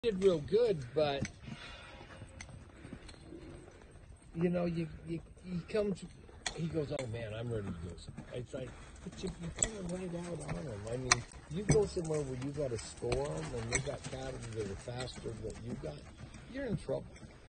did real good, but you know, he comes, he goes, oh man, I'm ready to go. It's like, but you kind of laid out on him. I mean, you go somewhere where you got to score them and they got cattle that are faster than you got, you're in trouble.